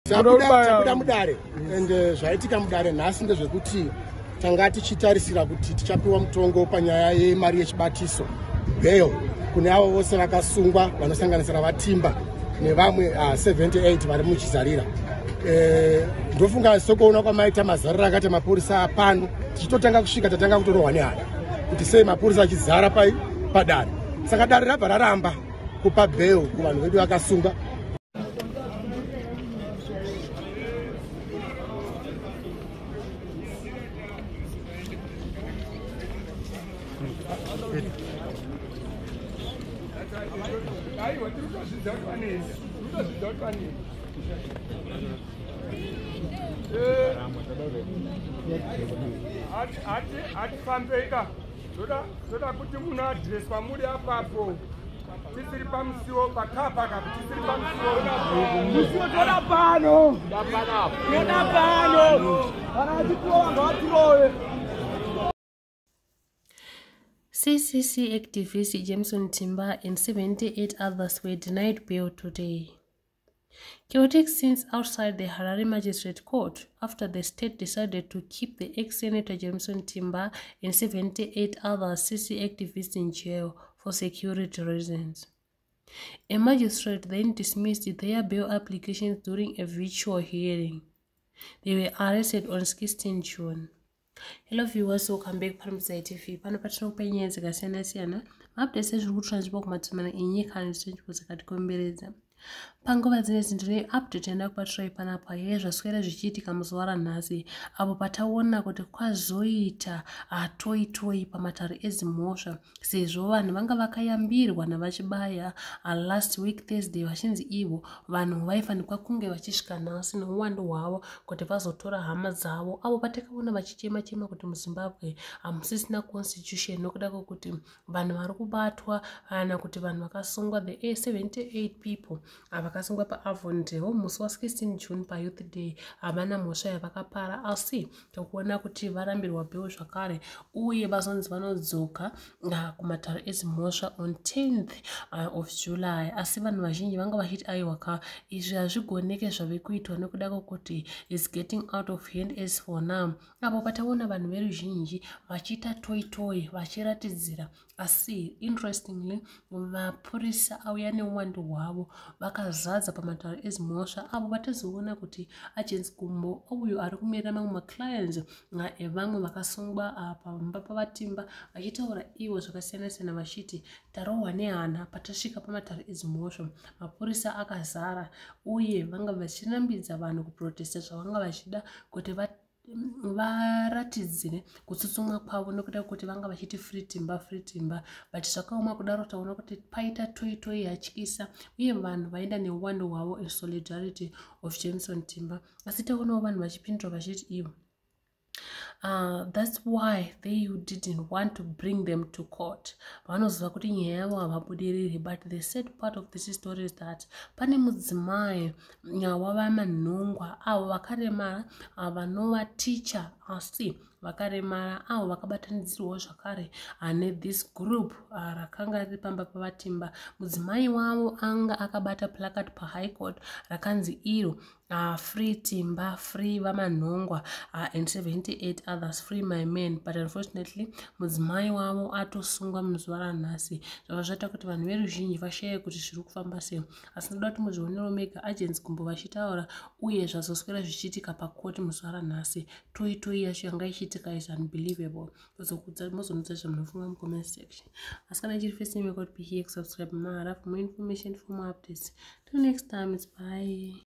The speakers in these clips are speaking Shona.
Tabuda mudare and zvaitika mudare nhasi ndezvekuti tanga tichitarisira kuti tichapiwa mutongo panyaya yemari yechibatiso bail kune avo vose vakasungwa vanosanganisira vatimba nevamwe 78 vari muchizarira. Ndofunga sokuona kwamaita mazarira akati mapurisa apano tichitotanga kusvika tatanga kutorohwa nehana kuti sei mapurisa achizara padare. Saka dare rabva raramba kupa bail kuvanhu vedu vakasungwa. Atifambeka zoda kuti munhu adreswa muri apapo tisiri pamusiwo pakapa kapi tisiri pamusiwo toda pano kana tipowa ngatirowe. CCC activist Jameson Timber and 78 others were denied bail today. Chaotic scenes outside the Harare Magistrate Court after the state decided to keep the ex-senator Jameson Timber and 78 other CCC activists in jail for security reasons. A magistrate then dismissed their bail applications during a virtual hearing. They were arrested on 16 June. Hello viewers, welcome back to Palmside TV. Pano patinokupa nyaya dzakasiyana-siyana, maupdates ezviri kutransfer kumatumana enyika nezvichenjero dzakatikomberedza. Panguva dzinedzi ndine update yandakupatirai panapa yezvaswera zvichiitika muzuva ranhasi apo pataona kuti kwazoita toyi pamatare ezimhosva sezvo vanhu vanga vakayambirwa navachibaya last week Thursday vachinzi ivo vanhu vaifanikwa kunge vachisvika nhasi neuwandu hwavo kuti vazotora hama dzavo apo patakaona vachichema kuti muZimbabwe hamusisina constitution nokuda kwokuti vanhu vari kubatwa kana kuti vanhu vakasungwa the 78 people vakasungwa paAvondale musi wa16 June paYouth Day havana mhosva yavakapara asi tokuona kuti varambirwa bail zvakare uye vazonzi vanodzoka kumatare ezimhosva on 10th of July asi vanhu vazhinji vanga vachiti aiwaka izvi hazvigoneke zvave kuitwa nekuda kwokuti is getting out of hand as for now. Apo pataona vanhu veruzhinji vachiita toyi vachiratidzira asi interestingly mapurisa auya neuwandu hwavo vakazadza pamatare ezimhosva apo patazoona kuti Agents Gumbo uyo ari kumirira mamwe maclients evamwe vakasungwa pamba pavatimba vachitaura ivo zvakasiyana-siyana vachiti tarohwa nehana patasvika pamatare ezimhosva. Mapurisa akazara uye vanga vachirambidza vanhu kuprotesta zvavanga vachida kuti varatidzire kutsutsumwa kwavo nokuda kuti vanga vachiti free timber but zvakaoma kudaro taona kuti paita toyi yatyisa uye vanhu vaenda neuwandu hwavo in solidarity of Jameson Timber asi taonawo vanhu vachipindura vachiti ivo that's why they didn't want to bring them to court. Vanoziva kuti nyaya yavo havabudiriri but the sad part of this story is that pane mudzimai wavamanhongwa avo vakaremara vanova teacher asi vakaremara avo vakabatanidzirwawo zvakare this group rakanga riri pamba pavatimba. Mudzimai wavo anga akabata placard paHigh Court rakanzi iro free timber, free vamanhongwa and 78 others, free my men, but unfortunately mudzimai wavo atosungwa muzuva ranhasi zvava zvaita kuti vanhu veruzhinji vashaye kuti zviri kufamba sei asi ndoda kuti muzvionero mega Agents Gumbo vachitaura uye zvazoswera zvichiitika pakoti muzuva ranhasi. Toyi yacho yanga ichiitika is unbelievable. Mozonudza zvamunofunga mucomment section. Asi kana ichiri first time yako be here subscribe mahara for more information, for more updates. Till next time, it's bye.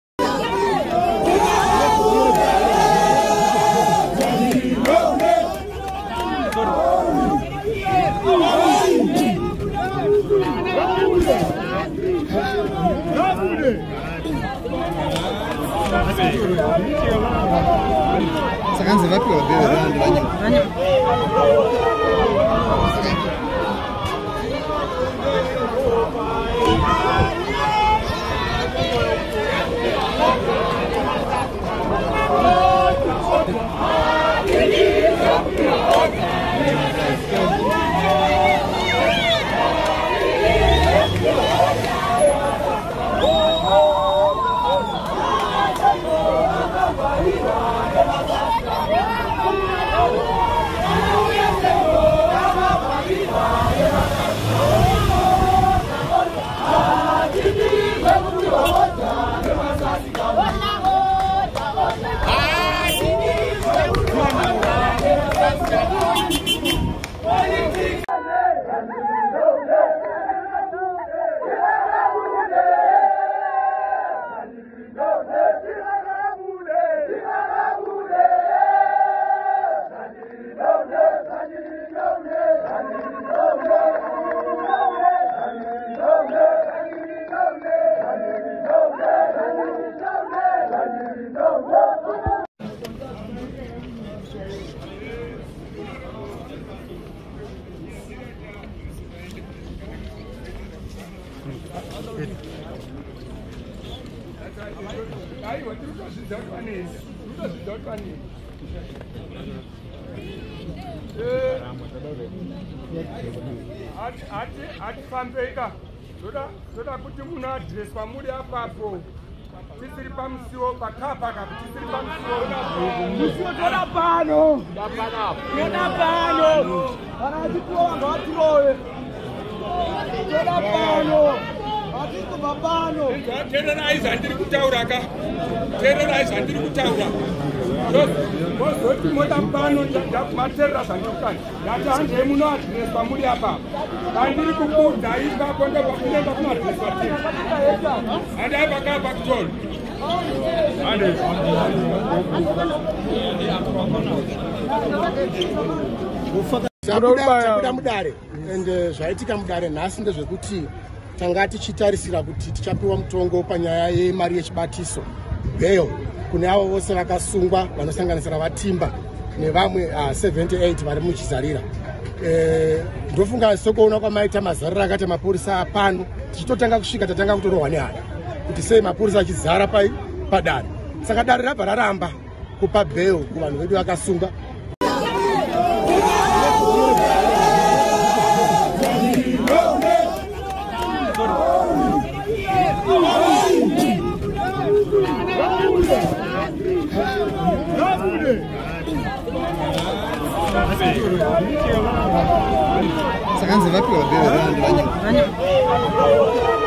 Sakanze vapiwa bail atifambeka zoda kuti munhu adhireswa muri apapo tisiri pamusiwo pakapa kapi tisiri pamusiwo toda pano kana achipiwa vanhu vatirove toda pano atizobva pano teererai zvandiri kutaura ka teererai zvandiri kutaura mozoti moda pano materera zvandikukani ndati handei muno adhireswa muri apapo handiri kubuda ipapo ndopakunenda kumadhireswa te handai pakapa kutolo chabuda mudare ende zvaitika mudare nhasi ndezvekuti tanga tichitarisira kuti tichapiwa mutongo panyaya yemari yechibatiso bail kune avo vose vakasungwa vanosanganisira vatimba nevamwe 78 vari muchizarira. Ndofunga sokuona kwamaita mazariro akati mapurisa apano tichitotanga kusvika tatanga kutorohwa nehana kuti sei mapurisa achizara padare. Saka dare rabva raramba kupa bail kuvanhu vedu vakasungwa. Sakanzi vapiwa bail vanhu vanyama.